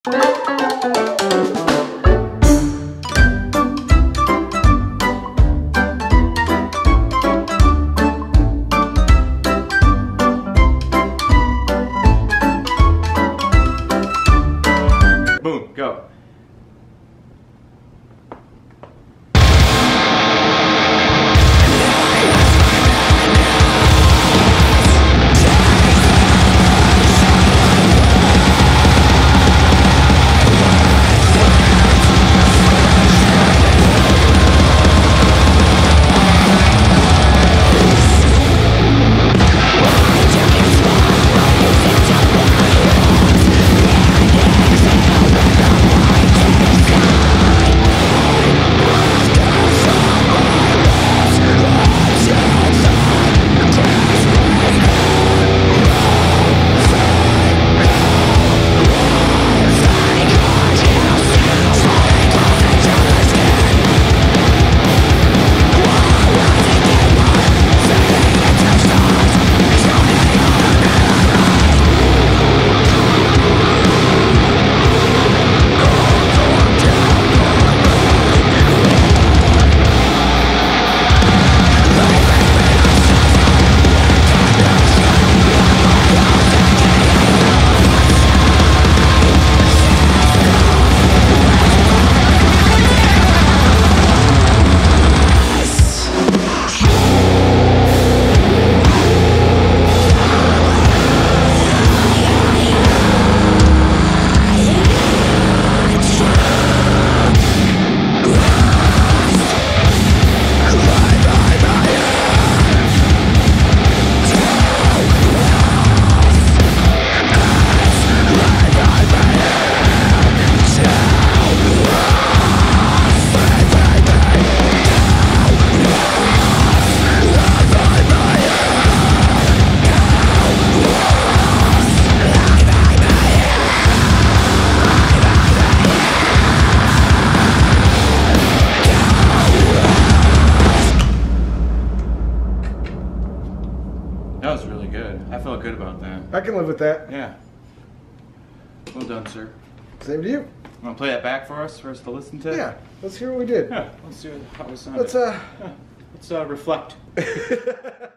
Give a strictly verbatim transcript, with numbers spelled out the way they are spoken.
Boom, go. That was really good. I felt good about that. I can live with that. Yeah. Well done, sir. Same to you. You want to play that back for us, for us to listen to? Yeah. Let's hear what we did. Yeah. Let's do how it sounded. Let's uh. Yeah. Let's uh, reflect.